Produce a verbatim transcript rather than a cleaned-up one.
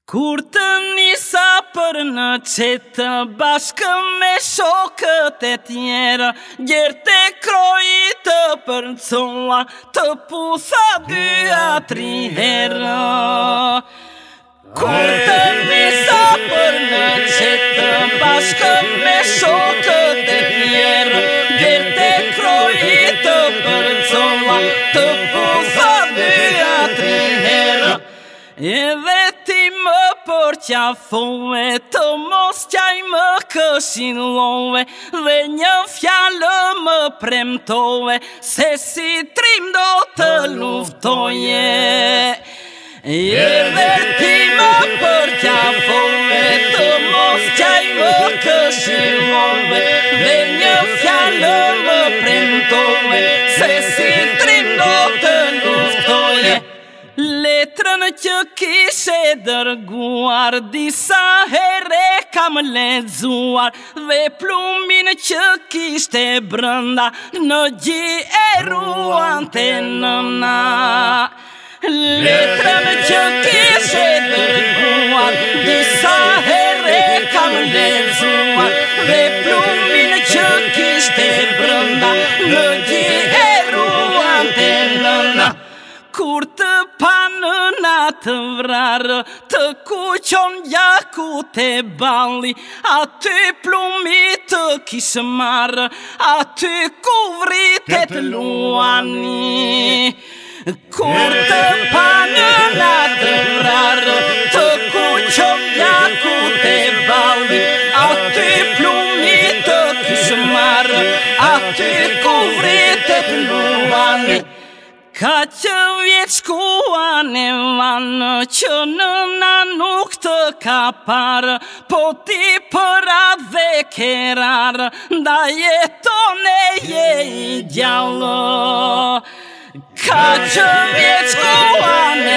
Kur të nisa për në qetë bashkë me shokët e tjerë, gjerë të kroji të përcova, të putha dy a tri herë. Kur të nisa për në qetë bashkë me shokët e tjerë, gjerë të kroji të përcova, të putha dy a tri herë. Edhe ti më përqafove, të mos qaj më këshillove, dhe një fjallë më premtove, se si trim do të luftoje. Edhe ti më përqafove, të mos qaj më këshillove, dhe një fjallë më premtove, se si trim do të luftoje. Letrën që kishe dërguar, disa here kam lexuar, dhe plumin që kishte brënda, në gji e ruante nëna. Letrën që kishe dërguar, disa here kam lexuar, dhe plumin që kishte brënda, në gji e ruante nëna. Kur të panë natë vrarë, të kuqon gjaku të balli, aty plumi të kishë marë, aty ku vritet luani. Kur të panë natë vrarë, të kuqon gjaku të balli, aty plumi të kishë marë, aty ku vritet luani. Ka që vjetë shkuan e vanë, që nëna nuk të ka parë, po ti përa dhe kerarë, nda jetone je i gjallë. Ka që vjetë shkuan